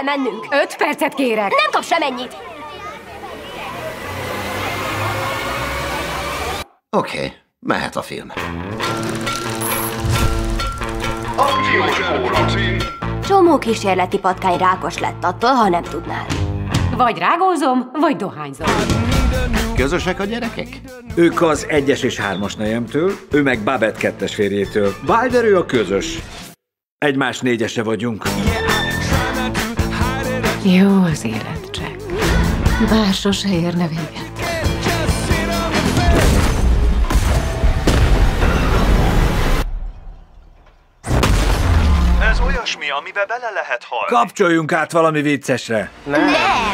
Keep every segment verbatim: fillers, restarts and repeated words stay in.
kell mennünk. Öt percet kérek. Nem kap semennyit. Oké, okay, mehet a film. Csomó kísérleti patkány rákos lett attól, ha nem tudnál. Vagy rágózom, vagy dohányzom. Közösek a gyerekek? Ők az egyes és hármas nejemtől, ő meg Babette kettes férjétől. Wilder, ő a közös. Egymás négyese vagyunk. Jó az élet, Jack. Bár sose érne véget. Ez olyasmi, amibe bele lehet halni. Kapcsoljunk át valami viccesre. Nem!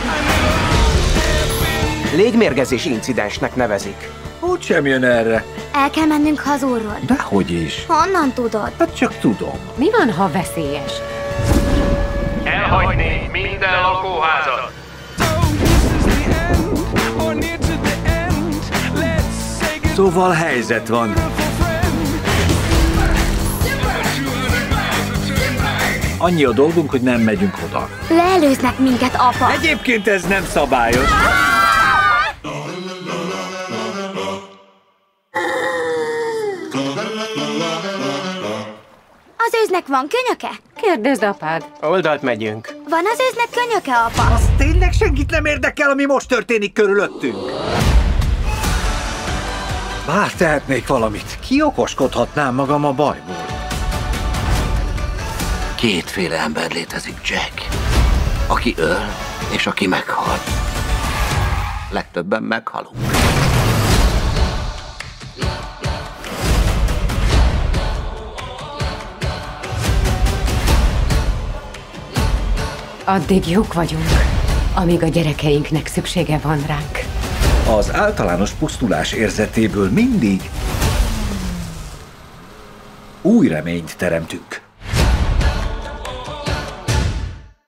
Légmérgezés incidensnek nevezik. Úgy sem jön erre. El kell mennünk hazulról. Dehogy is. Honnan tudod? Hát csak tudom. Mi van, ha veszélyes? Elhagyni minden lakóházat. Szóval helyzet van. Annyi a dolgunk, hogy nem megyünk oda. Leelőznek minket, apa. Egyébként ez nem szabályos. Az őznek van könyöke? Kérdezd apád. Oldalt megyünk. Van az őznek könyöke, apa? Az tényleg senkit nem érdekel, ami most történik körülöttünk? Bár tehetnék valamit. Kiokoskodhatnám magam a bajból. Kétféle ember létezik, Jack. Aki öl, és aki meghal. Legtöbben meghalunk. Addig jók vagyunk, amíg a gyerekeinknek szüksége van ránk. Az általános pusztulás érzetéből mindig új reményt teremtünk.